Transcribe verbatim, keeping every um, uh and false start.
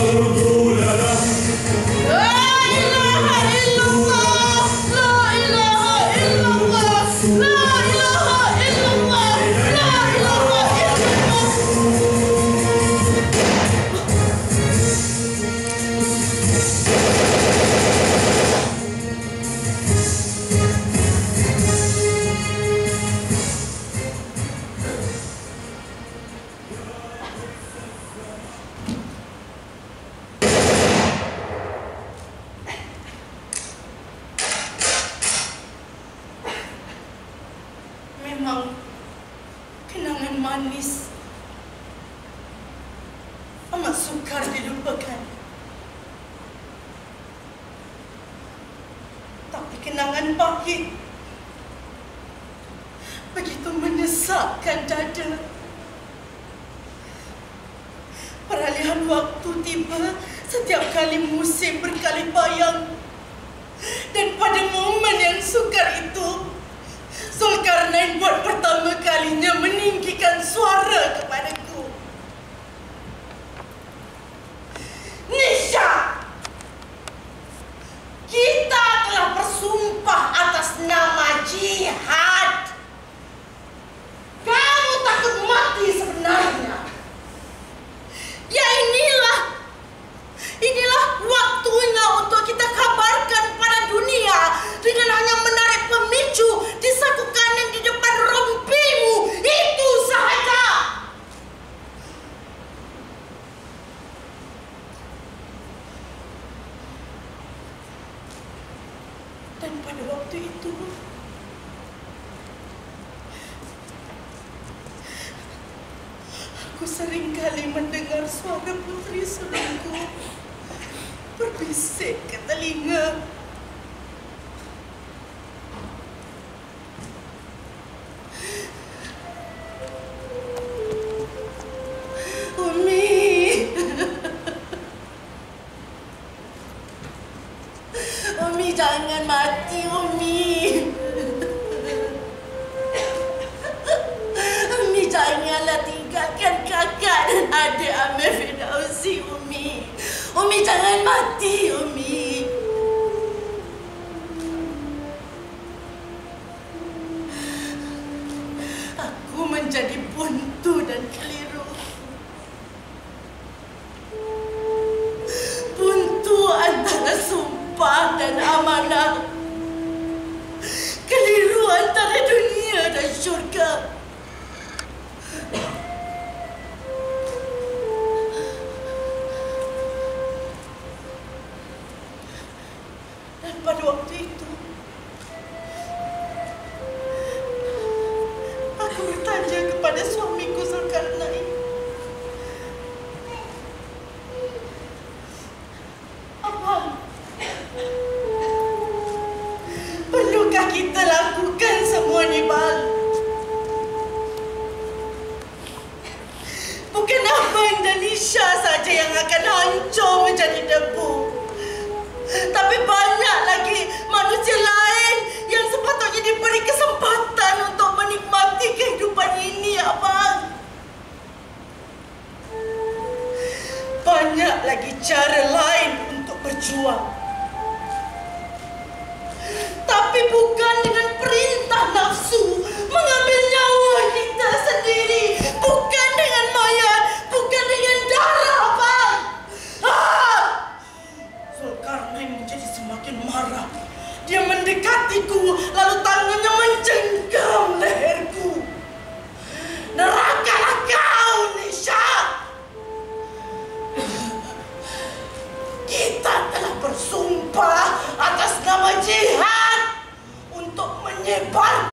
Memang kenangan manis amat sukar dilupakan. Tapi kenangan pahit begitu menyesakkan dada. Peralihan waktu tiba setiap kali musim berkali bayang. Dan pada momen yang sukar itu, Zulkarnain buat pertama kalinya meninggikan suara kepadaku. Nisha, kita telah bersumpah atas nama jihad. Kamu takut mati sebenarnya. Ya inilah, inilah waktunya untuk kita kabarkan pada dunia dengan hanya menarik pemicu di saku kanan di depan rompimu. Itu sahaja. Dan pada waktu itu, aku sering kali mendengar suara putri sulungku berbisik ke telinga. Umi, Umi jangan mati, Umi. Umi janganlah tinggalkan kakak dan adik Amir Fidausi, Umi. Umi jangan mati, Umi. Aku menjadi buntu dan keliru. Buntu antara sumpah dan amanah. Keliru antara dunia dan syurga. Dan pada waktu itu, aku bertanya kepada suamiku Zulkarnain, Abang, perlukah kita lakukan semua ni, Bang? Bukan Abang dan Nisha saja yang akan hancur menjadi debu, tapi banyak lagi manusia lain yang sepatutnya diberi kesempatan untuk menikmati kehidupan ini, Abang. Banyak lagi cara lain untuk berjuang, tapi bukan dengan perintah nafsu mengambil nyawa kita sendiri, bukan dengan mayat, bukan dengan darah, Abang. Ah! Zulkarnain menjadi semakin marah. Dia mendekatiku, lalu tangannya menjenggam leherku. Nerakalah kau, Nisha. Kita telah bersumpah atas nama jihad untuk menyebar